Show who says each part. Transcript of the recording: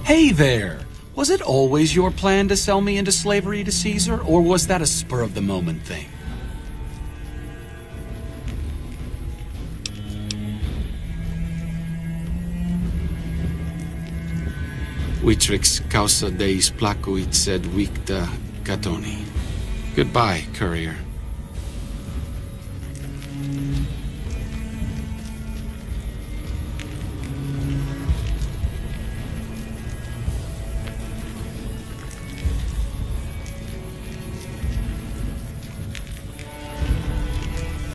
Speaker 1: Hey there! Was it always your plan to sell me into slavery to Caesar, or was that a spur-of-the-moment thing? Vitrix causa Deis placuit sed victa Catoni. Goodbye, courier.